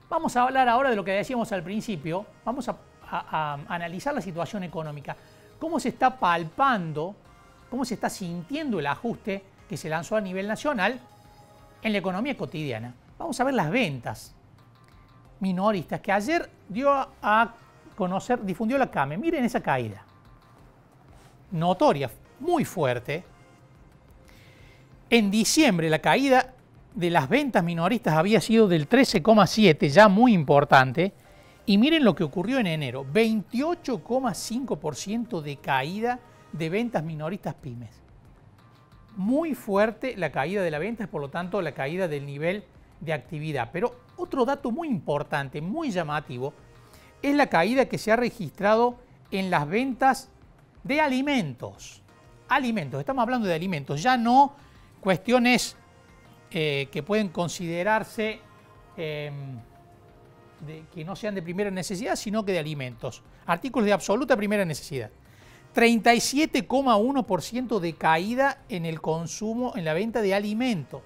Vamos a hablar ahora de lo que decíamos al principio. Vamos a analizar la situación económica. Cómo se está palpando, cómo se está sintiendo el ajuste que se lanzó a nivel nacional en la economía cotidiana. Vamos a ver las ventas minoristas que ayer dio a conocer, difundió la CAME. Miren esa caída. Notoria, muy fuerte. En diciembre la caída de las ventas minoristas había sido del 13,7, ya muy importante. Y miren lo que ocurrió en enero, 28,5% de caída de ventas minoristas pymes. Muy fuerte la caída de las ventas, por lo tanto la caída del nivel de actividad. Pero otro dato muy importante, muy llamativo, es la caída que se ha registrado en las ventas de alimentos. Alimentos, estamos hablando de alimentos, ya no cuestiones que pueden considerarse que no sean de primera necesidad, sino que de alimentos. Artículos de absoluta primera necesidad. 37,1% de caída en el consumo, en la venta de alimentos.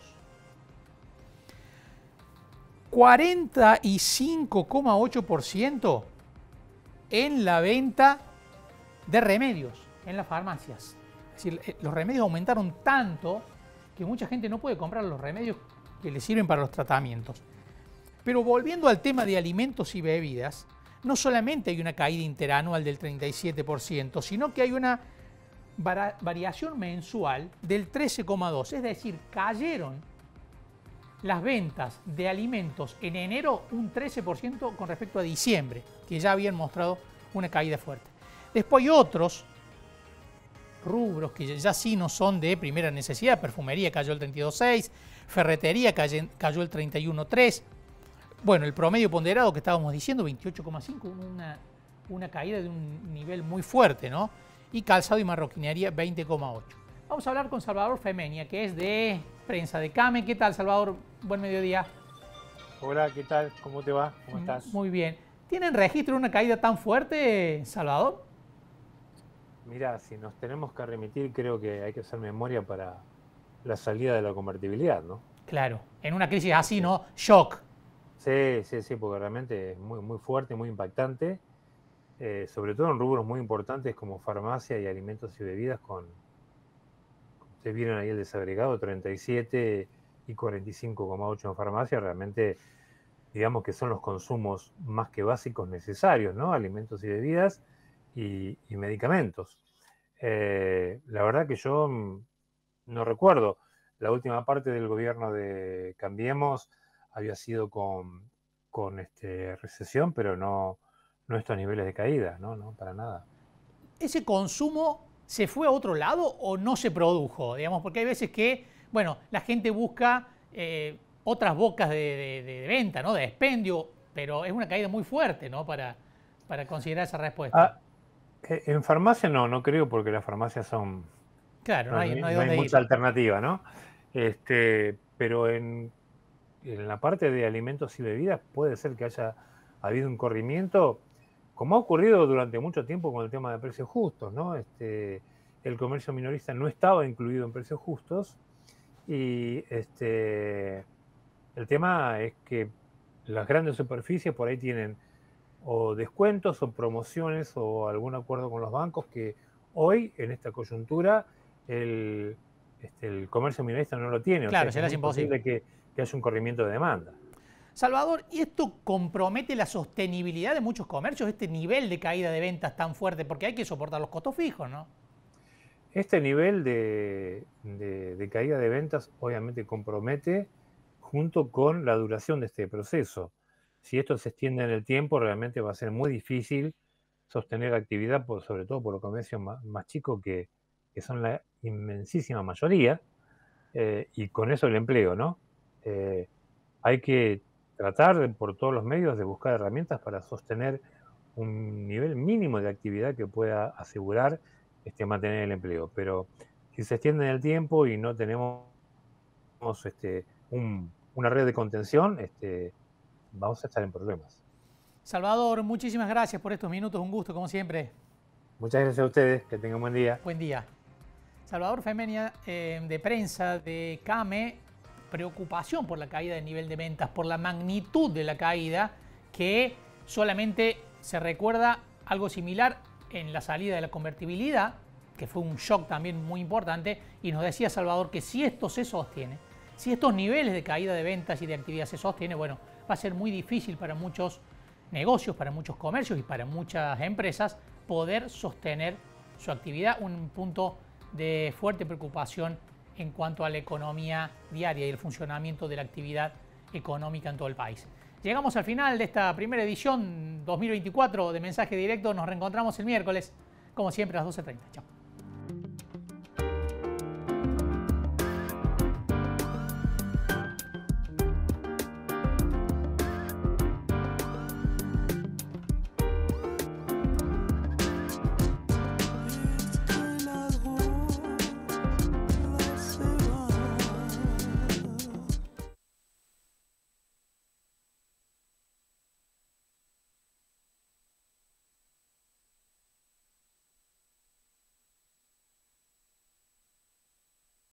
45,8% en la venta de remedios en las farmacias. Es decir, los remedios aumentaron tanto que mucha gente no puede comprar los remedios que le sirven para los tratamientos. Pero volviendo al tema de alimentos y bebidas, no solamente hay una caída interanual del 37%, sino que hay una variación mensual del 13,2%. Es decir, cayeron las ventas de alimentos en enero un 13% con respecto a diciembre, que ya habían mostrado una caída fuerte. Después hay otros rubros que ya sí no son de primera necesidad. Perfumería cayó el 32,6%, ferretería cayó el 31,3%. Bueno, el promedio ponderado que estábamos diciendo, 28,5%, una caída de un nivel muy fuerte, ¿no? Y calzado y marroquinería, 20,8%. Vamos a hablar con Salvador Femenia, que es de prensa de CAME. ¿Qué tal, Salvador? Buen mediodía. Hola, ¿qué tal? ¿Cómo te va? ¿Cómo estás? Muy bien. ¿Tienen registro de una caída tan fuerte, Salvador? Mira, si nos tenemos que remitir, creo que hay que hacer memoria para la salida de la convertibilidad, ¿no? Claro, en una crisis así, ¿no? Shock. Sí, porque realmente es muy fuerte, muy impactante, sobre todo en rubros muy importantes como farmacia y alimentos y bebidas, ustedes vieron ahí el desagregado, 37 y 45,8 en farmacia, realmente digamos que son los consumos más que básicos necesarios, ¿no? Alimentos y bebidas y medicamentos. La verdad que yo no recuerdo. La última parte del gobierno de Cambiemos había sido con recesión, pero no estos niveles de caída, no, para nada. ¿Ese consumo se fue a otro lado o no se produjo? Digamos, porque hay veces que, bueno, la gente busca otras bocas de venta, ¿no? De expendio, pero es una caída muy fuerte, ¿no? Para considerar esa respuesta. En farmacia no creo, porque las farmacias son... Claro, No, no hay dónde ir. mucha alternativa, ¿no? Pero en la parte de alimentos y bebidas puede ser que haya habido un corrimiento, como ha ocurrido durante mucho tiempo con el tema de precios justos, ¿no? El comercio minorista no estaba incluido en precios justos y el tema es que las grandes superficies por ahí tienen o descuentos o promociones o algún acuerdo con los bancos que hoy, en esta coyuntura, el comercio minorista no lo tiene. Claro, O sea que será es muy imposible. posible que haya un corrimiento de demanda. Salvador, ¿y esto compromete la sostenibilidad de muchos comercios, este nivel de caída de ventas tan fuerte? Porque hay que soportar los costos fijos, ¿no? Este nivel de caída de ventas obviamente compromete junto con la duración de este proceso. Si esto se extiende en el tiempo, realmente va a ser muy difícil sostener actividad, sobre todo por los comercios más chicos, que son la inmensísima mayoría, y con eso el empleo, ¿no? Hay que tratar por todos los medios de buscar herramientas para sostener un nivel mínimo de actividad que pueda asegurar mantener el empleo. Pero si se extiende en el tiempo y no tenemos una red de contención, vamos a estar en problemas. Salvador, muchísimas gracias por estos minutos, un gusto como siempre. Muchas gracias a ustedes, que tengan buen día. Buen día. Salvador Femenia, de prensa de CAME, preocupación por la caída del nivel de ventas, por la magnitud de la caída, que solamente se recuerda algo similar en la salida de la convertibilidad, que fue un shock también muy importante, y nos decía Salvador que si esto se sostiene, si estos niveles de caída de ventas y de actividad se sostiene, bueno, va a ser muy difícil para muchos negocios, para muchos comercios y para muchas empresas poder sostener su actividad, un punto de fuerte preocupación en cuanto a la economía diaria y el funcionamiento de la actividad económica en todo el país. Llegamos al final de esta primera edición 2024 de Mensaje Directo. Nos reencontramos el miércoles, como siempre, a las 12:30. Chao.